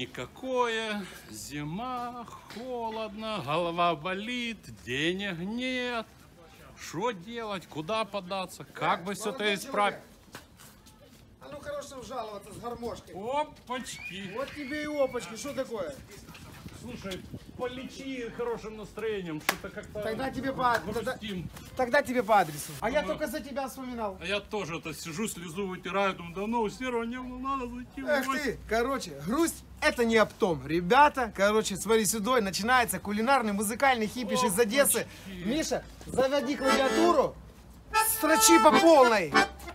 никакое, зима, холодно, голова болит, денег нет. Что делать, куда податься, как бы все это исправить? А ну хорошо жаловаться с гармошкой. Опачки. Вот тебе и опачки, что такое? Слушай, полечи хорошим настроением, что-то как-то Тогда тебе по тогда тебе по адресу. А я только за тебя вспоминал. А я тоже это сижу, слезу вытираю, думаю, давно серого не было, надо зайти. Эх ты, короче, грусть это не об том. Ребята, короче, смотри сюда, начинается кулинарный, музыкальный хипиш из Одессы. Миша, заводи клавиатуру, строчи по полной.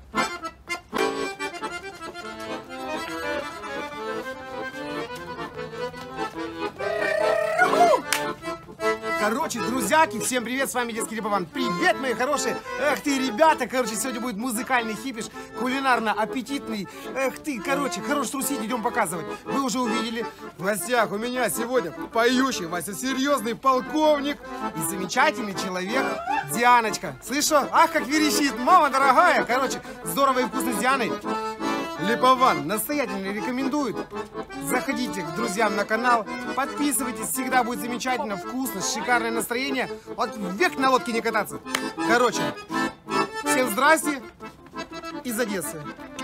Короче, друзьяки, всем привет, с вами Одесский Липован. Привет, мои хорошие. Эх ты, ребята, короче, сегодня будет музыкальный хипиш, кулинарно-аппетитный. Эх ты, короче, хорош трусить, идем показывать. Вы уже увидели, в гостях у меня сегодня поющий, Вася, серьезный полковник и замечательный человек Дианочка. Слышь, ах, как верещит, мама дорогая. Короче, здорово и вкусно с Дианой. Липован настоятельно рекомендует. Заходите к друзьям на канал, подписывайтесь, всегда будет замечательно, вкусно, шикарное настроение. Вот век на лодке не кататься. Короче, всем здрасте из Одессы.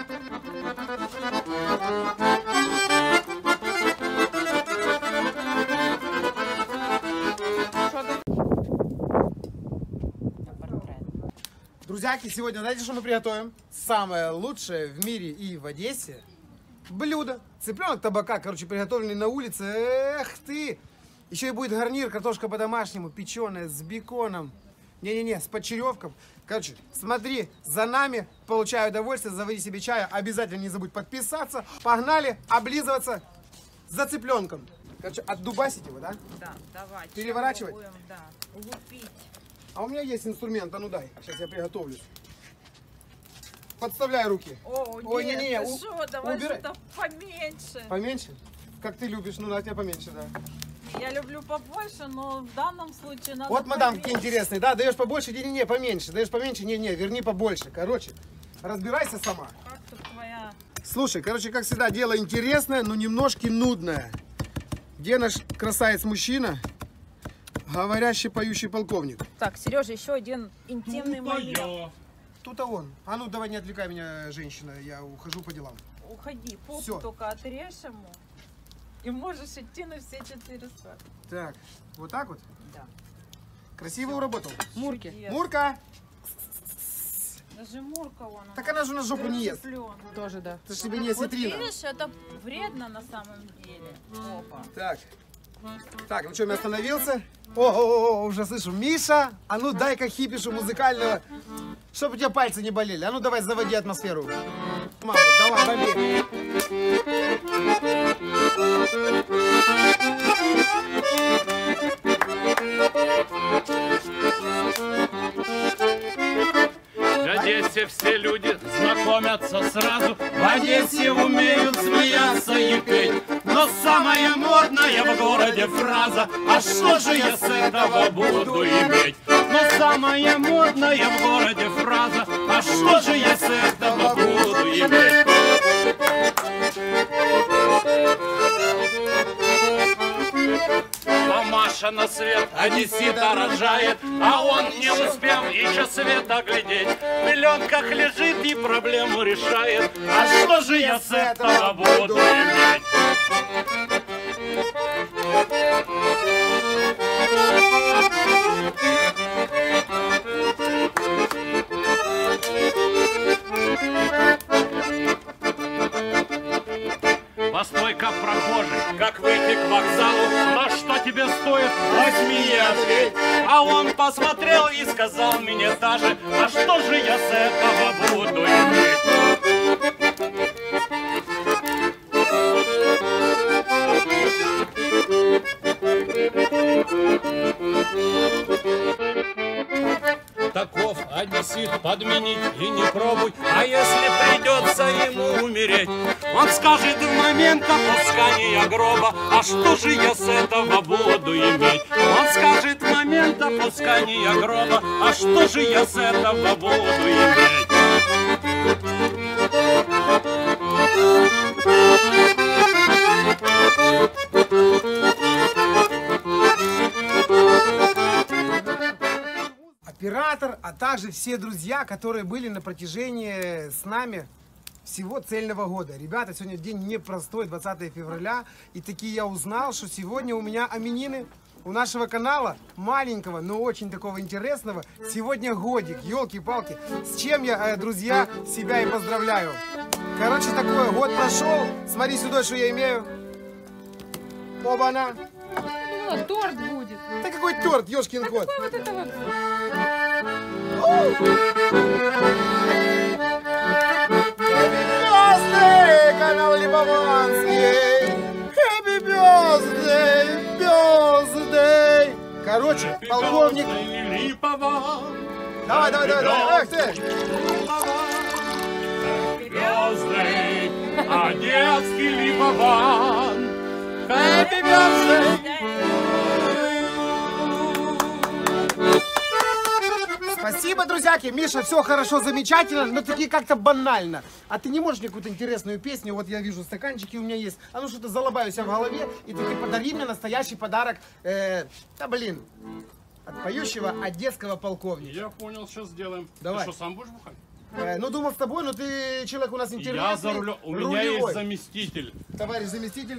Друзьяки, сегодня знаете, что мы приготовим? Самое лучшее в мире и в Одессе блюдо. Цыпленок табака, короче, приготовленный на улице. Эх ты! Еще и будет гарнир, картошка по-домашнему, печеная, с беконом. Не-не-не, с подчеревком. Короче, смотри за нами, получай удовольствие, заводи себе чая. Обязательно не забудь подписаться. Погнали облизываться за цыпленком. Короче, отдубасить его, да? Да, давай. Переворачивать? Да, лупить. А у меня есть инструмент, а ну дай. Сейчас я приготовлюсь. Подставляй руки. Ой, не-не-не, давай что-то поменьше. Поменьше? Как ты любишь, ну на тебя поменьше, да. Я люблю побольше, но в данном случае надо вот, мадам, какие интересные, да, даешь побольше, не-не-не, поменьше, даешь поменьше, не-не, верни побольше. Короче, разбирайся сама. Как тут твоя... Слушай, короче, как всегда, дело интересное, но немножко нудное. Где наш красавец-мужчина? Говорящий, поющий полковник. Так, Сережа, еще один интимный момент. Тут-то он. А ну, давай не отвлекай меня, женщина, я ухожу по делам. Уходи, попу Всё. только отрежь ему. И можешь идти на все 4 сферы. Так, вот так вот? Да. Красиво уработал. Мурки. Мурка! Даже Мурка вон. Так она же на жопу не ест. Тоже, да. Это ж тебе не осетрина. Вот видишь, это вредно на самом деле. Опа. Так. Так, ну что, я остановился? О, уже слышу. Миша, а ну дай-ка хипишу музыкального, чтобы у тебя пальцы не болели. А ну давай, заводи атмосферу. Мама, давай, вали. В Одессе все люди знакомятся сразу, в Одессе умеют смеяться и петь. Но самая модная в городе фраза: а что же я с этого буду иметь? Но самая модная в городе фраза: а что же я с этого буду иметь? Мамаша на свет одессита рожает, а он не успел еще света глядеть. В пеленках лежит и проблему решает. А что же я с этого буду иметь? Постой-ка, прохожий, как выйти к вокзалу? На что тебе стоит? Возьми и ответь. А он посмотрел и сказал мне даже: а что же я с этого буду иметь? Таков одессит, подменить и не пробуй. А если придется ему умереть, он скажет в момент опускания гроба: а что же я с этого буду иметь? Он скажет в момент опускания гроба: а что же я с этого буду иметь? оператор, а также все друзья, которые были на протяжении с нами всего цельного года. Ребята, сегодня день непростой, 20 февраля. И таки я узнал, что сегодня у меня именины. У нашего канала, маленького, но очень такого интересного, сегодня годик, елки-палки. С чем я, друзья, себя и поздравляю. Короче, такой год прошел. Смотри сюда, что я имею. Оба-на. Ну, торт будет. Да какой торт, ёшкин кот. Какой вот это вот? Happy канал Липованский. Happy birthday, birthday. Короче, полковник. Давай. Эх ты. Birthday, Одесский Липован. Happy birthday. Спасибо, друзьяки. Миша, все хорошо, замечательно, но таки как-то банально. А ты не можешь мне какую-то интересную песню? Вот я вижу, стаканчики у меня есть. А ну что-то залобаю себя в голове. И таки подари мне настоящий подарок. От поющего одесского полковника. Я понял, сейчас сделаем. Давай. Ты что, сам будешь бухать? Ну, думал с тобой, но ты человек у нас интересный. Я за рулем. У меня есть заместитель. Товарищ заместитель.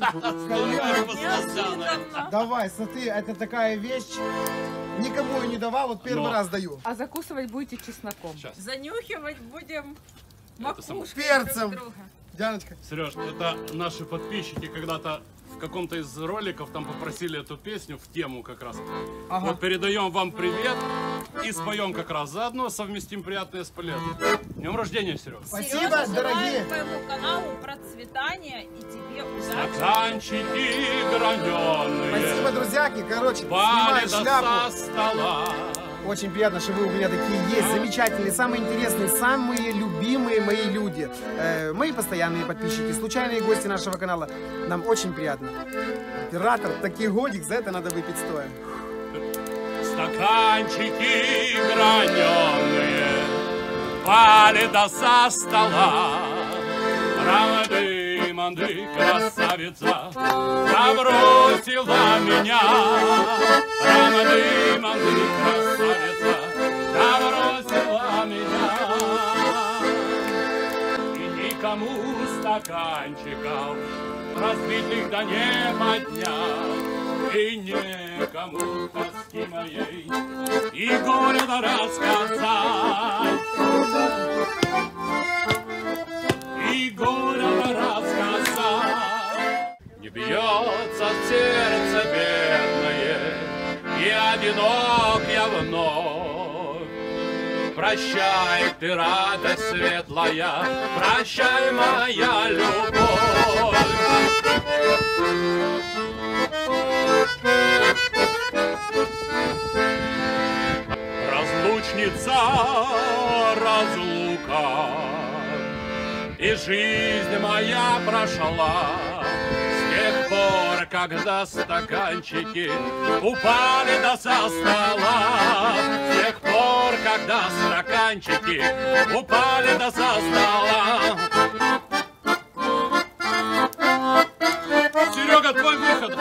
Давай, смотри, это такая вещь. Никому ее не давал, вот первый раз даю. А закусывать будете чесноком. Сейчас. Занюхивать будем макушкой перцем. друг друга. Дианочка. Сереж, это наши подписчики когда-то в каком-то из роликов там попросили эту песню в тему как раз. Ага. Вот передаем вам привет и споем как раз. Заодно совместим приятное с полезным. Днем рождения, Сереж. Спасибо, Сережа, дорогие. желаю твоему каналу процветания и тебе удачи. Стаканчики граненые. Спасибо, друзьяки. Короче, Пали снимаю со шляпу. стола. Очень приятно, что вы у меня такие есть, замечательные, самые интересные, самые любимые мои люди. Мои постоянные подписчики, случайные гости нашего канала. Нам очень приятно. Оператор, такой годик, за это надо выпить стоя. Стаканчики граненые пали со стола. Рамады-манды, красавица, забросила меня. Рамады-манды, красавица, забросила меня. И никому стаканчиков разбитых да не поднять, и некому тоски моей и горе да рассказать. И горе рассказать. Не бьется сердце бедное, и одинок я вновь. Прощай, ты, радость светлая, прощай, моя любовь. Разлучница, разлука, и жизнь моя прошла с тех пор, когда стаканчики упали до со стола. С тех пор, когда стаканчики упали до со стола. Серега, твой выход.